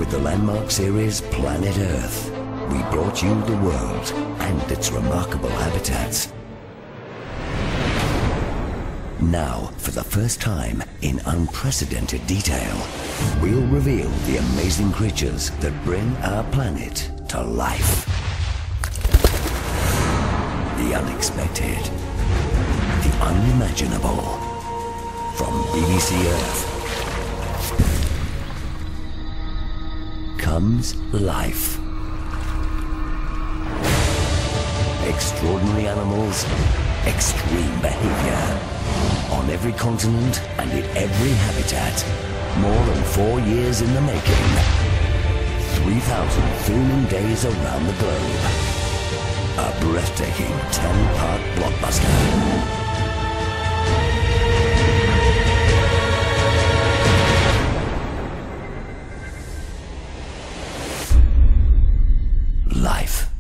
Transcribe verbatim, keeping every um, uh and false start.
With the landmark series Planet Earth, we brought you the world and its remarkable habitats. Now, for the first time in unprecedented detail, we'll reveal the amazing creatures that bring our planet to life. The unexpected, the unimaginable. From B B C Earth comes life. Extraordinary animals, extreme behavior. On every continent and in every habitat. More than four years in the making. three thousand filming days around the globe. A breathtaking ten-part blockbuster. Life.